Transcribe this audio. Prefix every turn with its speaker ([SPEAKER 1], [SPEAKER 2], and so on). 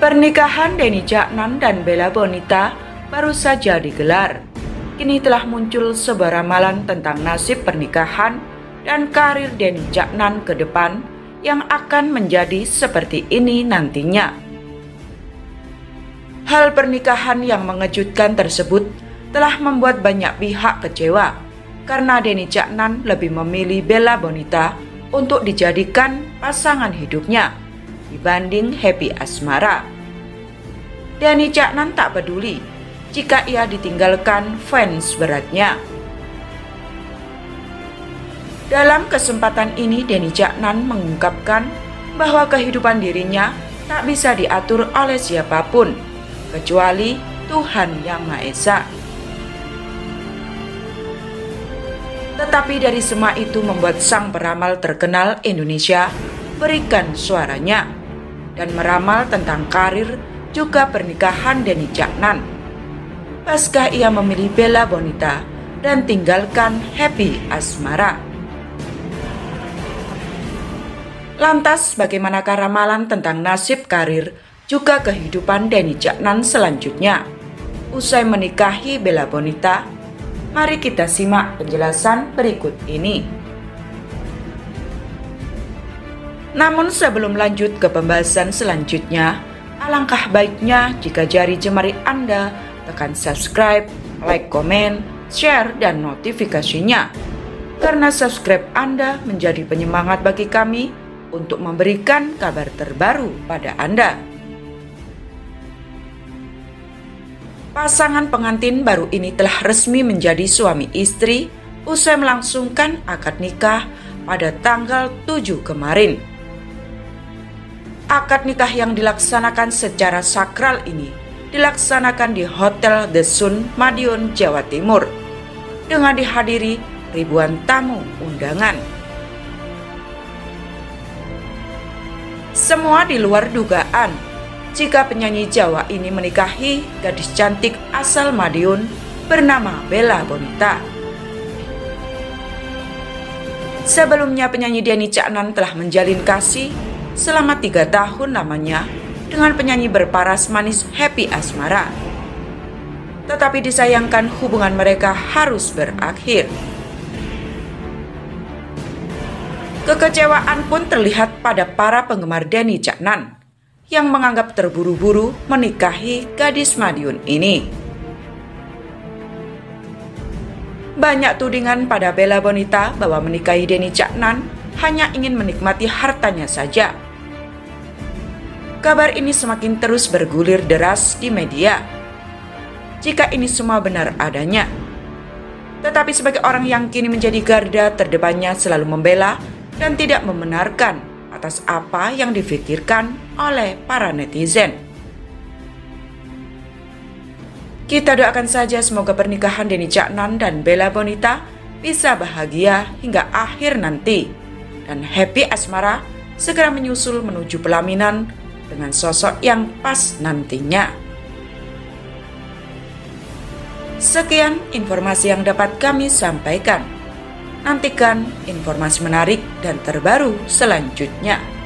[SPEAKER 1] Pernikahan Denny Caknan dan Bella Bonita baru saja digelar. Kini telah muncul sebuah ramalan tentang nasib pernikahan dan karir Denny Caknan ke depan yang akan menjadi seperti ini nantinya. Hal pernikahan yang mengejutkan tersebut telah membuat banyak pihak kecewa karena Denny Caknan lebih memilih Bella Bonita untuk dijadikan pasangan hidupnya dibanding Happy Asmara. Denny Caknan tak peduli jika ia ditinggalkan fans beratnya. Dalam kesempatan ini Denny Caknan mengungkapkan bahwa kehidupan dirinya tak bisa diatur oleh siapapun kecuali Tuhan Yang Maha Esa. Tetapi dari semua itu membuat sang peramal terkenal Indonesia berikan suaranya dan meramal tentang karir juga pernikahan Denny Caknan. Pasca ia memilih Bella Bonita dan tinggalkan Happy Asmara. Lantas bagaimanakah ramalan tentang nasib karir juga kehidupan Denny Caknan selanjutnya usai menikahi Bella Bonita? Mari kita simak penjelasan berikut ini. Namun sebelum lanjut ke pembahasan selanjutnya, alangkah baiknya jika jari jemari Anda tekan subscribe, like, komen, share, dan notifikasinya. Karena subscribe Anda menjadi penyemangat bagi kami untuk memberikan kabar terbaru pada Anda. Pasangan pengantin baru ini telah resmi menjadi suami istri usai melangsungkan akad nikah pada tanggal 7 kemarin. Akad nikah yang dilaksanakan secara sakral ini dilaksanakan di Hotel The Sun, Madiun, Jawa Timur dengan dihadiri ribuan tamu undangan. Semua di luar dugaan jika penyanyi Jawa ini menikahi gadis cantik asal Madiun bernama Bella Bonita. Sebelumnya penyanyi Denny Caknan telah menjalin kasih selama 3 tahun lamanya dengan penyanyi berparas manis Happy Asmara. Tetapi disayangkan hubungan mereka harus berakhir. Kekecewaan pun terlihat pada para penggemar Denny Caknan yang menganggap terburu-buru menikahi gadis Madiun ini. Banyak tudingan pada Bella Bonita bahwa menikahi Denny Caknan hanya ingin menikmati hartanya saja. Kabar ini semakin terus bergulir deras di media. Jika ini semua benar adanya. Tetapi sebagai orang yang kini menjadi garda terdepannya selalu membela dan tidak membenarkan atas apa yang difikirkan oleh para netizen. Kita doakan saja semoga pernikahan Denny Caknan dan Bella Bonita bisa bahagia hingga akhir nanti dan Happy Asmara segera menyusul menuju pelaminan dengan sosok yang pas nantinya. Sekian informasi yang dapat kami sampaikan. Nantikan informasi menarik dan terbaru selanjutnya.